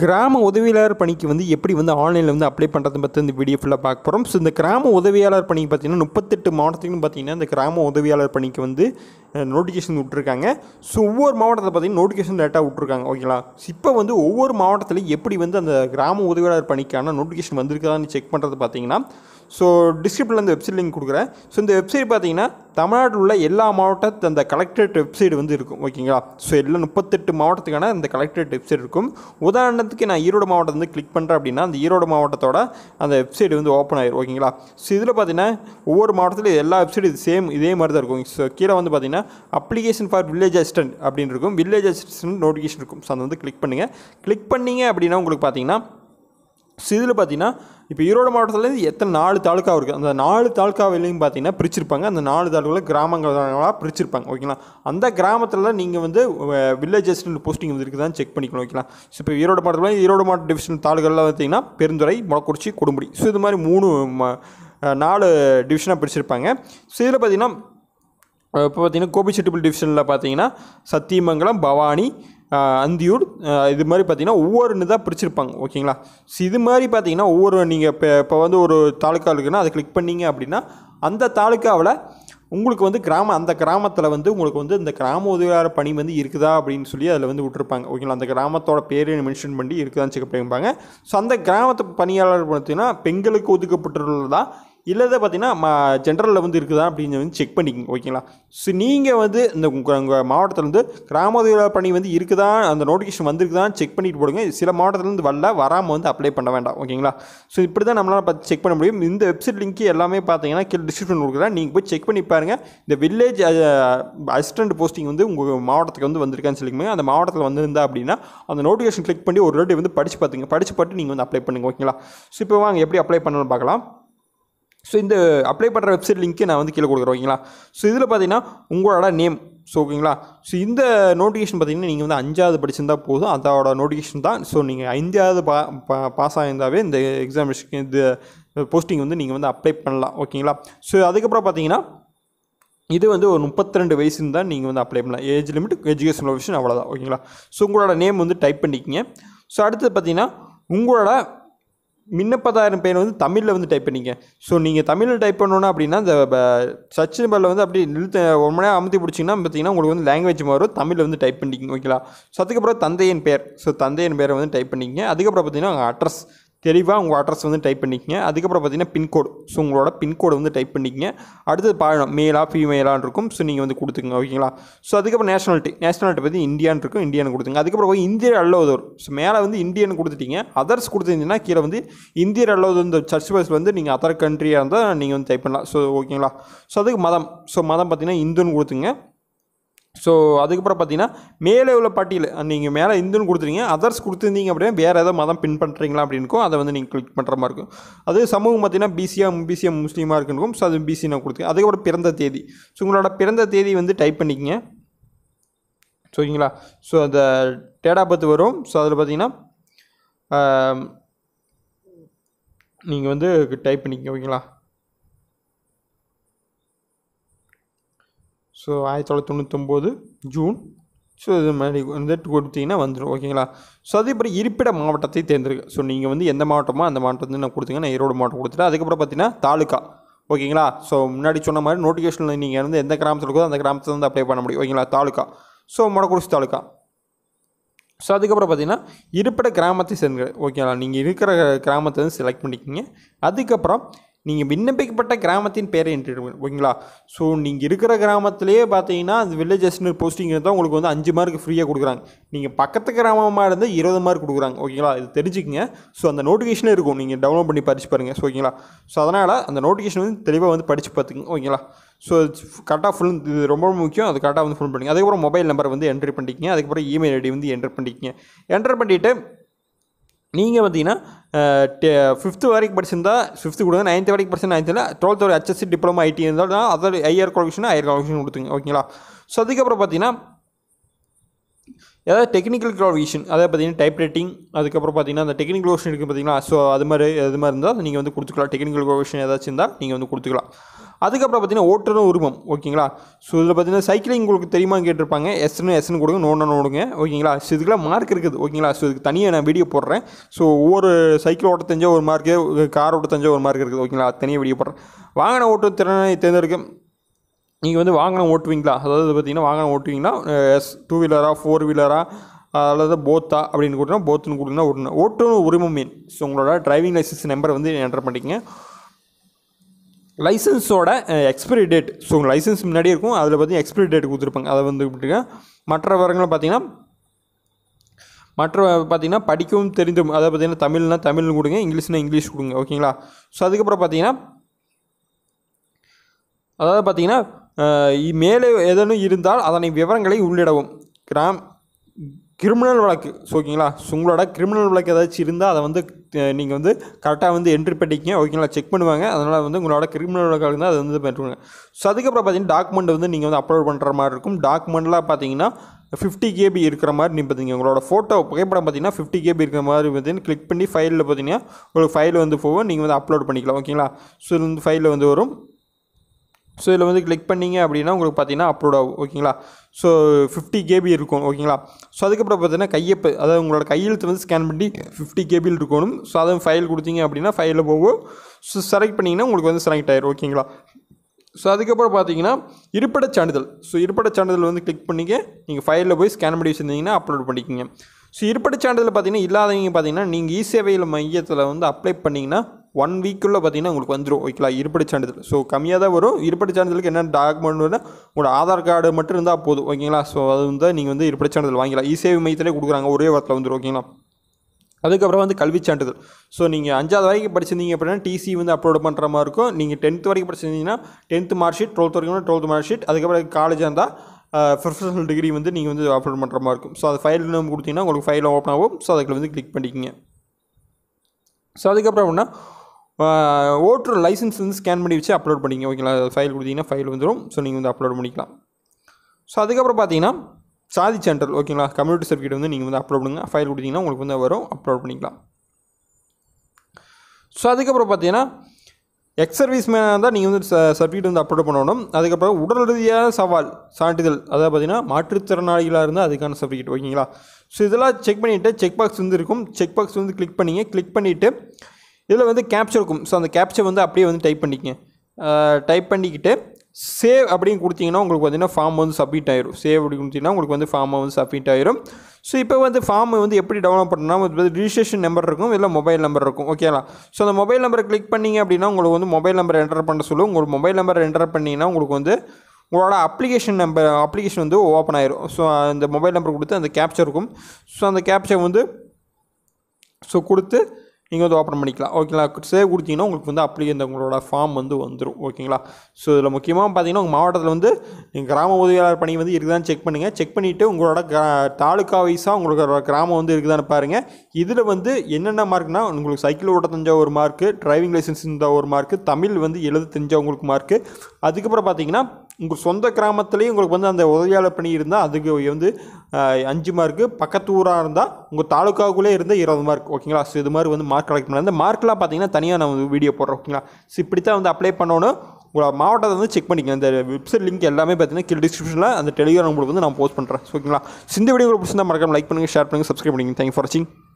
கிராம உதவியாளர் பணிக்கு வந்து எப்படி வந்து ஆன்லைனில் வந்து அப்ளை பண்ணுறது பற்றி இந்த வீடியோ ஃபுல்லாக பார்க்க போகிறோம். ஸோ இந்த கிராம உதவியாளர் பணிக்கு பார்த்திங்கன்னா 38 மாவட்டத்துக்கும் பார்த்திங்கன்னா இந்த கிராம உதவியாளர் பணிக்கு வந்து நோட்டிஃபிகேஷன் விட்ருக்காங்க. ஸோ ஒவ்வொரு மாவட்டத்தில் பார்த்திங்கன்னா நோட்டிஃபிகேஷன் லேட்டாக விட்ருக்காங்க. ஓகேங்களா, இப்போ வந்து ஒவ்வொரு மாவட்டத்திலையும் எப்படி வந்து அந்த கிராம உதவியாளர் பணிக்கான நோட்டிஃபிகேஷன் வந்திருக்காதான்னு செக் பண்ணுறது பார்த்திங்கன்னா, ஸோ டிஸ்கிரிப்ஷனில் இந்த வெப்சைட் லிங்க் கொடுக்குறேன். ஸோ இந்த வெப்சைட் பார்த்திங்கன்னா தமிழ்நாட்டில் உள்ள எல்லா மாவட்டத்து அந்த கலெக்டரேட் வெப்சைட் வந்து இருக்கும். ஓகேங்களா, ஸோ எல்லாம் 38 மாவட்டத்துக்கான இந்த கலெக்டரேட் வெப்சைட் இருக்கும். உதாரணத்துக்கு நான் ஈரோடு மாவட்டம் வந்து கிளிக் பண்ணுறேன் அப்படின்னா அந்த ஈரோடு மாவட்டத்தோட அந்த வெப்சைட் வந்து ஓப்பன் ஆயிரும். ஓகேங்களா, ஸோ இதில் பார்த்தீங்கன்னா ஒவ்வொரு மாவட்டத்திலும் எல்லா வெப்சைட் இதே மாதிரி தான் இருக்கும். ஸோ கீழே வந்து பார்த்தீங்கன்னா அப்ளிகேஷன் ஃபார் வில்லேஜ் அசிஸ்டன்ட் அப்படின்னு இருக்கும். வில்லேஜ் அசிஸ்டன்ட் நோட்டிஃபிகேஷன் இருக்கும். ஸோ அதை வந்து கிளிக் பண்ணுங்கள். கிளிக் பண்ணிங்க அப்படின்னா உங்களுக்கு பார்த்தீங்கன்னா ஸோ இதில் பார்த்தீங்கன்னா இப்போ ஈரோடு மாவட்டத்துலேருந்து எத்தனை 4 தாலுக்கா இருக்குது. அந்த 4 தாலுக்காவிலையும் பார்த்தீங்கன்னா பிரிச்சிருப்பாங்க. அந்த 4 தாலுக்காவில் கிராமங்களாக பிரிச்சிருப்பாங்க. ஓகேங்களா, அந்த கிராமத்தில் நீங்கள் வந்து வில்லேஜ் அசிஸ்டன்ட் போஸ்டிங் வந்து இருக்குதான்னு செக் பண்ணிக்கணும். ஓகேங்களா, ஸோ இப்போ ஈரோடு மாவட்டத்தில் ஈரோடு மாவட்ட டிவிஷன் தாலுக்காவில் பார்த்தீங்கன்னா பெருந்துறை, மொளக்குறிச்சி, கொடுமுடி. ஸோ இது மாதிரி 4 டிவிஷனாக பிரிச்சிருப்பாங்க. ஸோ இதில் பார்த்தீங்கன்னா இப்போ பார்த்தீங்கன்னா கோபிச்செட்டிப்பள்ளி டிவிஷனில் பார்த்தீங்கன்னா சத்தியமங்கலம், பவானி, அந்தியூர், இது மாதிரி பார்த்திங்கன்னா ஒவ்வொரு இதாக பிரிச்சிருப்பாங்க. ஓகேங்களா, ஸோ இது மாதிரி பார்த்திங்கன்னா ஒவ்வொரு நீங்கள் இப்போ வந்து ஒரு தாலுக்கா இருக்குன்னா அதை கிளிக் பண்ணிங்க அப்படின்னா அந்த தாலுக்காவில் உங்களுக்கு வந்து அந்த கிராமத்தில் வந்து உங்களுக்கு வந்து இந்த கிராம உதவியாளர் பணி வந்து இருக்குதா அப்படின்னு சொல்லி அதில் வந்து விட்டுருப்பாங்க. ஓகேங்களா, அந்த கிராமத்தோட பேரை மென்ஷன் பண்ணி இருக்குதான்னு செக் பண்ணிப்பாங்க. ஸோ அந்த கிராமத்து பணியாளர் பார்த்திங்கன்னா பெண்களுக்கு ஒதுக்கப்பட்டுள்ளதா இல்லை பார்த்தீங்கன்னா ஜென்ரலில் வந்து இருக்குதா அப்படின்னு வந்து செக் பண்ணிக்கோங்க. ஓகேங்களா, ஸோ நீங்கள் வந்து இந்த உங்கள் மாவட்டத்தில் வந்து கிராம உதவியாளர் பணி வந்து இருக்குதா, அந்த நோட்டிஃபிகேஷன் வந்திருக்குதான்னு செக் பண்ணிட்டு போடுங்க. சில மாவட்டத்துலேருந்து வராமல் வந்து அப்ளை பண்ண வேண்டாம். ஓகேங்களா, ஸோ இப்படி தான் நம்மளால் பார்த்து செக் பண்ண முடியும். இந்த வெப்சைட் லிங்க் எல்லாமே பார்த்தீங்கன்னா கீழே டிஸ்கிரிப்ஷன் கொடுக்குறேன். நீங்கள் போய் செக் பண்ணி பாருங்கள். இந்த வில்லேஜ் அசிஸ்டன்ட் போஸ்டிங் வந்து உங்கள் மாவட்டத்துக்கு வந்து வந்திருக்கான்னு சொல்லிக்கோங்க. அந்த மாவட்டத்தில் வந்திருந்தா அப்படின்னா அந்த நோட்டிஃபிகேஷன் கிளிக் பண்ணி ஒரு ரெண்டு வந்து படித்து பார்த்து நீங்கள் வந்து அப்ளை பண்ணுங்கள். ஓகேங்களா, ஸோ இப்போ வாங்க எப்படி அப்ளை பண்ணணும்னு பார்க்கலாம். ஸோ இந்த அப்ளை பண்ணுற வெப்சைட் லிங்க்கு நான் வந்து கீழே கொடுக்குறேன். ஓகேங்களா, ஸோ இதில் பார்த்தீங்கன்னா உங்களோட நேம். ஸோ ஓகேங்களா, ஸோ இந்த நோட்டிஃபிகேஷன் பார்த்தீங்கன்னா நீங்கள் வந்து 5வது படிச்சிருந்தால் போதும், அதோட நோட்டிஃபிகேஷன் தான். ஸோ நீங்கள் 5வது பாஸ் ஆகியிருந்தாவே இந்த எக்ஸாமினேஷன் இந்த போஸ்டிங் வந்து நீங்கள் வந்து அப்ளை பண்ணலாம். ஓகேங்களா, ஸோ அதுக்கப்புறம் பார்த்தீங்கன்னா இது வந்து ஒரு 32 வயசுன்னு தான் நீங்கள் வந்து அப்ளை பண்ணலாம். ஏஜ் லிமிட், எஜுகேஷன் குவாலிஃபிகேஷன் அவ்வளோதான். ஓகேங்களா, ஸோ உங்களோட நேம் வந்து டைப் பண்ணிக்கிங்க. ஸோ அடுத்தது பார்த்தீங்கன்னா உங்களோட விண்ணப்பதாரன் பேர் வந்து தமிழில் வந்து டைப் பண்ணிங்க. ஸோ நீங்கள் தமிழில் டைப் பண்ணணும் அப்படின்னா இந்த சர்ச் நம்பரில் வந்து அப்படி ஒரு மணி நேரம் அமுத்தி பிடிச்சிங்கன்னா பார்த்தீங்கன்னா உங்களுக்கு வந்து லாங்குவேஜ் மாறும். தமிழில் வந்து டைப் பண்ணிக்கிங்க. ஓகேங்களா, ஸோ அதுக்கப்புறம் தந்தையின் பேர். ஸோ தந்தையின் பேரை வந்து டைப் பண்ணிக்கிங்க. அதுக்கப்புறம் பார்த்தீங்கன்னா உங்கள் அட்ரஸ், தெளிவாக உங்கள் அட்ரஸ் வந்து டைப் பண்ணிக்கங்க. அதுக்கப்புறம் பார்த்தீங்கன்னா பின்கோடு. ஸோ உங்களோட பின்கோடு வந்து டைப் பண்ணிக்கங்க. அடுத்தது பாழம் மேலா ஃபீமேலான்னு இருக்கும். ஸோ நீங்கள் வந்து கொடுத்துங்க. ஓகேங்களா, ஸோ அதுக்கப்புறம் நேஷனாலிட்டி பற்றி இந்தியான்னு இருக்கும், இந்தியான்னு கொடுத்துங்க. அதுக்கப்புறம் போய் இந்தியர் அல்லோதோர். ஸோ மேலே வந்து இந்தியன் கொடுத்துட்டீங்க. அதர்ஸ் கொடுத்துருந்தீங்கன்னா கீழே வந்து இந்தியர் அல்லோதோர் இந்த சர்ச் பஸ்ஸில் வந்து நீங்கள் அதர் கண்ட்ரியாக இருந்தால் நீங்கள் வந்து டைப் பண்ணலாம். ஸோ ஓகேங்களா, ஸோ அதுக்கு மதம். ஸோ மதம் பார்த்தீங்கன்னா இந்துன்னு கொடுத்துங்க. ஸோ அதுக்கப்புறம் பார்த்தீங்கன்னா மேலே உள்ள பட்டியல் நீங்கள் மேலே இந்துன்னு கொடுத்துருங்க. அதர்ஸ் கொடுத்துருந்தீங்க அப்படின்னா வேறு ஏதாவது மதம் பின் பண்ணுறீங்களா அப்படின்னுக்கும் அதை வந்து நீங்கள் கிளிக் பண்ணுற மாதிரி இருக்கும். அது சமூகம் பார்த்தீங்கன்னா பிசியாக முஸ்லீமாக இருக்குன்னு. ஸோ அது பிசி நான் கொடுத்துருங்க. அதுக்கப்புறம் பிறந்த தேதி. ஸோ உங்களோட பிறந்த தேதி வந்து டைப் பண்ணிக்கங்க. ஸோ ஓகேங்களா, ஸோ அந்த டேட் ஆஃப் பர்த் வரும். ஸோ அதில் பார்த்தீங்கன்னா நீங்கள் வந்து டைப் பண்ணிக்கங்க. ஓகேங்களா, ஸோ 1999 ஜூன். ஸோ இது மாதிரி வந்து கொடுத்தீங்கன்னா வந்துடும். ஓகேங்களா, ஸோ அதுக்கப்புறம் இருப்பிட மாவட்டத்தை தேர்ந்தெடுக்க. ஸோ நீங்கள் வந்து எந்த மாவட்டமோ அந்த மாவட்டத்தை நான் கொடுத்தீங்க. நான் ஈரோடு மாவட்டம் கொடுத்துட்டேன். அதுக்கப்புறம் பார்த்தீங்கன்னா தாலுக்கா. ஓகேங்களா, ஸோ முன்னாடி சொன்ன மாதிரி நோட்டிஃபிகேஷனில் நீங்கள் வந்து எந்த கிராமத்தில் இருக்கோ அந்த கிராமத்தில் வந்து அப்ளை பண்ண முடியும். ஓகேங்களா, தாலுக்கா. ஸோ மொளக்குறிச்சி தாலுக்கா. ஸோ அதுக்கப்புறம் பார்த்தீங்கன்னா இருப்பிட கிராமத்தை சேர்ந்து. ஓகேங்களா, நீங்கள் இருக்கிற கிராமத்தை வந்து செலக்ட் பண்ணிக்கிங்க. அதுக்கப்புறம் நீங்கள் விண்ணப்பிக்கப்பட்ட கிராமத்தின் பேரை என்ட்ரி. ஓகேங்களா, ஸோ நீங்கள் இருக்கிற கிராமத்திலேயே பார்த்தீங்கன்னா அந்த வில்லேஜ் அசிஸ்டன்ட் போஸ்டிங் இருந்தால் உங்களுக்கு வந்து 5 மார்க் ஃப்ரீயாக கொடுக்குறாங்க. நீங்கள் பக்கத்து கிராமமாக இருந்தால் 20 மார்க் கொடுக்குறாங்க. ஓகேங்களா, இது தெரிஞ்சுக்கங்க. ஸோ அந்த நோட்டிஃபிகேஷனே இருக்கும், நீங்கள் டவுன்லோட் பண்ணி படித்து பாருங்கள். ஸோ ஓகேங்களா, ஸோ அதனால் அந்த நோட்டிஃபிகேஷன் வந்து தெளிவாக வந்து படித்து பார்த்துக்குங்க. ஓகேங்களா, ஸோ கரெக்டாக ஃபுல் இது ரொம்ப முக்கியம். அது கரெக்டாக வந்து ஃபுல் பண்ணிங்க. அதுக்கப்புறம் மொபைல் நம்பர் வந்து என்ட்ரி பண்ணிக்கிங்க. அதுக்கப்புறம் இமெயில் ஐடி வந்து என்ட்ரு பண்ணிக்கிங்க. என்ட்ரு பண்ணிவிட்டு நீங்கள் பார்த்தீங்கன்னா 5th வரைக்கும் படிச்சிருந்தா 5th கொடுங்க. 9th வரைக்கும் படிச்சிருந்தா 9th, 12th ஒரு HSC டிப்ளமா ஐடி இருந்தாலும் அதில் ஹையர் குவாலிஃபிகேஷன் கொடுத்துங்க. ஓகேங்களா, ஸோ அதுக்கப்புறம் பார்த்தீங்கன்னா ஏதாவது டெக்னிக்கல் குவாலிஃபிகேஷன், அதாவது பார்த்தீங்கன்னா டைப் ரைட்டிங், அதுக்கப்புறம் பார்த்தீங்கன்னா அந்த டெக்னிக்கல் குவாலிஃபிகேஷன் இருக்குது பார்த்தீங்கன்னா. ஸோ அது மாதிரி இருந்தால் நீங்கள் வந்து கொடுத்துக்கலாம். டெக்னிக்கல் குவாலிஃபிகேஷன் ஏதாச்சும் இருந்தால் நீங்கள் வந்து கொடுத்துக்கலாம். அதுக்கப்புறம் பார்த்தீங்கன்னா ஓட்டுநர் உரிமம் ஓகேங்களா. ஸோ இதில் பார்த்தீங்கன்னா சைக்கிளிங் உங்களுக்கு தெரியுமான்னு கேட்டிருப்பாங்க. எஸ்ன்னு கொடுங்க, நோன்னு கொடுங்க ஓகேங்களா. ஸோ இதுக்கெல்லாம் மார்க் இருக்குது ஓகேங்களா. ஸோ இதுக்கு தனியாக நான் வீடியோ போடுறேன். ஸோ ஒவ்வொரு சைக்கிள் ஓட்ட தெரிஞ்ச ஒரு மார்க்கு, கார் ஓட்ட தெரிஞ்ச ஒரு மார்க் இருக்குது ஓகேங்களா. அது தனியாக வீடியோ போடுறேன். வாகன ஓட்டு திறனை தேர்ந்தெடுக்க நீங்கள் வந்து வாகனம் ஓட்டுவீங்களா, அதாவது பார்த்தீங்கன்னா வாகனம் ஓட்டுவீங்கன்னா டூ வீலரா, ஃபோர் வீலரா அல்லது போத்தா அப்படின்னு கொடுத்தா போத்துன்னு கொடுத்தீங்கன்னா ஓட்டுநர் உரிமம் மீன். ஸோ உங்களோட டிரைவிங் லைசன்ஸ் நம்பரை வந்து என்டர் பண்ணிக்கங்க. லைசன்ஸோட எக்ஸ்பைரி டேட், ஸோ உங்கள் லைசன்ஸ் முன்னாடியே இருக்கும், அதில் பார்த்தீங்கன்னா எக்ஸ்பைரி டேட் கொடுத்துருப்பாங்க, அதை வந்து விட்டுருங்க. மற்ற விவரங்களை பார்த்தீங்கன்னா படிக்கவும் தெரிந்தும், அதாவது பார்த்தீங்கன்னா தமிழ்னா தமிழ்னு கொடுங்க, இங்கிலீஷ்னா இங்கிலீஷ் கொடுங்க ஓகேங்களா. ஸோ அதுக்கப்புறம் பார்த்தீங்கன்னா மேலே ஏதேனும் இருந்தால் அதனை விவரங்களை உள்ளிடவும். கிரிமினல் வழக்கு ஓகேங்களா. ஸோ உங்களோட கிரிமினல் வழக்கு ஏதாச்சும் இருந்தால் அதை வந்து நீங்கள் வந்து கரெக்டாக வந்து என்ட்ரி பண்ணிக்கங்க ஓகேங்களா. செக் பண்ணுவாங்க. அதனால் வந்து உங்களோட கிரிமினல் வழக்கு இருந்தால் அதை வந்து பண்ணுவாங்க. ஸோ அதுக்கப்புறம் பார்த்தீங்கன்னா டாக்குமெண்ட் வந்து நீங்கள் வந்து அப்லோட் பண்ணுற மாதிரி இருக்கும். டாக்குமெண்ட்லாம் பார்த்தீங்கன்னா 50 KB இருக்கிற மாதிரி நீங்கள் பார்த்தீங்க உங்களோட ஃபோட்டோ புகைப்படம் பார்த்தீங்கன்னா 50 KB இருக்கிற மாதிரி பார்த்தீங்கன்னா கிளிக் பண்ணி ஃபைலில் பார்த்தீங்கன்னா உங்களுக்கு ஃபைல் வந்து போகும், நீங்கள் வந்து அப்லோட் பண்ணிக்கலாம் ஓகேங்களா. ஸோ இது வந்து ஃபைலில் வந்து வரும். ஸோ இதில் வந்து கிளிக் பண்ணிங்க அப்படின்னா உங்களுக்கு பார்த்தீங்கன்னா அப்லோட் ஆகும் ஓகேங்களா. ஸோ 50 KB இருக்கும் ஓகேங்களா. ஸோ அதுக்கப்புறம் பார்த்தீங்கன்னா கையெழுத்து, அதாவது உங்களோட கையெழுத்து வந்து ஸ்கேன் பண்ணி 50 KB இருக்கணும். ஸோ அதை ஃபைல் கொடுத்தீங்க அப்படின்னா ஃபைலில் போகும். ஸோ செலக்ட் பண்ணிங்கன்னா உங்களுக்கு வந்து செலக்ட் ஆயிடும் ஓகேங்களா. ஸோ அதுக்கப்புறம் பார்த்தீங்கன்னா இருப்பிடச் சான்றிதழ். ஸோ இருப்பிடச் சான்றிதழ் வந்து கிளிக் பண்ணிக்க நீங்கள் ஃபைலில் போய் ஸ்கேன் பண்ணி வச்சுருந்தீங்கன்னா அப்லோட் பண்ணிக்கோங்க. ஸோ இருப்பிடச் சான்றிதழ் பார்த்தீங்கன்னா இல்லாதவங்க பார்த்தீங்கன்னா நீங்கள் இ-சேவை மையத்தில் வந்து அப்ளை பண்ணிங்கன்னா 1 வீக்குள்ளே பார்த்தீங்கன்னா உங்களுக்கு வந்துடும் ஓகேங்களா இருப்பிடச் சான்றிதழ். ஸோ கம்மியாக தான் வரும். இருப்பிடச் சான்றிதழுக்கு என்னென்ன டாக்குமெண்ட் வேணும், உங்களோட ஆதார் கார்டு மட்டும் இருந்தால் போதும் ஓகேங்களா. ஸோ அது வந்து நீங்கள் வந்து இருப்பிடச் சான்றிதழ் வாங்கிக்கலாம். இ-சேவை மையத்திலே கொடுக்குறாங்க, ஒரே வாரத்தில் வந்துடும் ஓகேங்களா. அதுக்கப்புறம் வந்து கல்வி சான்றிதழ். ஸோ நீங்கள் 5வது வரைக்கும் படிச்சிருந்தீங்க அப்படின்னா டிசி வந்து அப்லோட் பண்ணுற மாதிரி இருக்கும். நீங்கள் 10th வரைக்கும் படிச்சிருந்தீங்கன்னா 10th மார்க் ஷீட், 12th வரைக்கும் 12th மார்க் ஷீட், அதுக்கப்புறம் காலேஜாக இருந்தால் ப்ரொஃபஷனல் டிகிரி வந்து நீங்கள் வந்து அப்லோட் பண்ணுற மாதிரி இருக்கும். ஸோ அது ஃபைல் நம்ம கொடுத்தீங்கன்னா உங்களுக்கு ஃபைல் ஓப்பன் ஆகும். ஸோ அதுக்கு வந்து கிளிக் பண்ணிக்கிங்க. ஸோ அதுக்கப்புறம் அப்படின்னா ஓட்டுநர் லைசன்ஸ் வந்து ஸ்கேன் பண்ணி வச்சு அப்லோட் பண்ணிங்க ஓகேங்களா. ஃபைல் கொடுத்தீங்கன்னா ஃபைல் வந்துடும். ஸோ நீங்கள் வந்து அப்லோட் பண்ணிக்கலாம். ஸோ அதுக்கப்புறம் பார்த்தீங்கன்னா சாதி சான்றிதழ் ஓகேங்களா. கம்யூனிட்டி சர்டிஃபிகேட் வந்து நீங்கள் வந்து அப்லோட் பண்ணுங்கள். ஃபைல் கொடுத்தீங்கன்னா உங்களுக்கு வந்து வரும், அப்லோட் பண்ணிக்கலாம். ஸோ அதுக்கப்புறம் பார்த்தீங்கன்னா எக்ஸ் சர்வீஸ்மேனாக இருந்தால் நீங்கள் வந்து சர்டிஃபிகேட் வந்து அப்லோட் பண்ணணும். அதுக்கப்புறம் உடல் ரீதியாக சவால் சான்றிதழ், அதாவது பார்த்தீங்கன்னா மாற்றுத்திறனாளிகளாக இருந்தால் அதுக்கான சர்டிஃபிகேட் ஓகேங்களா. ஸோ இதெல்லாம் செக் பண்ணிவிட்டு செக் பாக்ஸ் வந்து இருக்கும். செக் பாக்ஸ் வந்து கிளிக் பண்ணிவிட்டு இதில் வந்து கேப்ச்சர் இருக்கும். ஸோ அந்த கேப்ச்சர் வந்து அப்படியே வந்து டைப் பண்ணிக்கங்க. டைப் பண்ணிக்கிட்டு சேவ் அப்படின்னு கொடுத்தீங்கன்னா உங்களுக்கு பார்த்தீங்கன்னா ஃபார்ம் வந்து சப்மிட் ஆயிரும். சேவ் அப்படி கொடுத்தீங்கன்னா உங்களுக்கு வந்து ஃபார்மை வந்து சப்மிட் ஆயிரும். ஸோ இப்போ வந்து ஃபார்ம் வந்து எப்படி டவுன்லோட் பண்ணணும்னா ரிஜிஸ்ட்ரேஷன் நம்பர் இருக்கும், இல்லை மொபைல் நம்பர் இருக்கும் ஓகேங்களா. ஸோ அந்த மொபைல் நம்பரை கிளிக் பண்ணிங்க அப்படின்னா உங்களுக்கு வந்து மொபைல் நம்பர் என்டர் பண்ண சொல்லும். உங்களுக்கு மொபைல் நம்பர் என்டர் பண்ணிங்கன்னா உங்களுக்கு வந்து உங்களோட அப்ளிகேஷன் வந்து ஓப்பன் ஆயிரும். ஸோ அந்த மொபைல் நம்பர் கொடுத்து அந்த கேப்ச்சர் இருக்கும். ஸோ அந்த கேப்ச்சர் வந்து கொடுத்து நீங்கள் வந்து ஓப்பன் பண்ணிக்கலாம் ஓகேங்களா. சேவ் கொடுத்தீங்கன்னா உங்களுக்கு வந்து அப்படியே இந்த உங்களோட ஃபார்ம் வந்து வந்துடும் ஓகேங்களா. ஸோ இதில் முக்கியமாக பார்த்தீங்கன்னா உங்கள் மாவட்டத்தில் வந்து கிராம உதவியாளர் பணி வந்து இருக்குதான்னு செக் பண்ணுங்கள். செக் பண்ணிவிட்டு உங்களோட தாலுக்கா வைஸாக உங்களுக்கு கிராமம் வந்து இருக்குதான்னு பாருங்கள். இதில் வந்து என்னென்ன மார்க்னால் உங்களுக்கு சைக்கிள் ஓட்ட தெரிஞ்ச ஒரு மார்க்கு, டிரைவிங் லைசன்ஸ் இருந்த ஒரு மார்க்கு, தமிழ் வந்து எழுத தெரிஞ்சவங்களுக்கு மார்க்கு, அதுக்கப்புறம் பார்த்தீங்கன்னா உங்கள் சொந்த கிராமத்துலேயும் உங்களுக்கு வந்து அந்த உதவியாளர் பணி இருந்தால் அதுக்கு வந்து 5 மார்க்கு, பக்கத்து ஊராக இருந்தால் உங்கள் தாலுக்காவுக்குள்ளே இருந்தால் 20 மார்க் ஓகேங்களா. ஸோ இது மாதிரி வந்து மார்க் கலெக்ட் பண்ணலாம். இந்த மார்க்லாம் பார்த்தீங்கன்னா தனியாக நான் வந்து வீடியோ போடுறேன் ஓகேங்களா. ஸோ இப்படி தான் வந்து அப்ளை பண்ணணும். உங்களோட மாவட்டத்தை வந்து செக் பண்ணிக்கங்க. இந்த வெப்சைட் லிங்க் எல்லாமே பார்த்தீங்கன்னா கீழே டிஸ்கிரிப்ஷனில் அந்த டெலிகிராம் உங்களுக்கு வந்து நான் போஸ்ட் பண்ணுறேன் ஓகேங்களா. இந்த வீடியோ உங்களுக்கு பிடிச்சிருந்தா மறக்காம லைக் பண்ணுங்கள், ஷேர் பண்ணுங்கள், சப்ஸ்கிரைப் பண்ணுங்கள். தேங்க்யூ ஃபார் வாட்சிங்.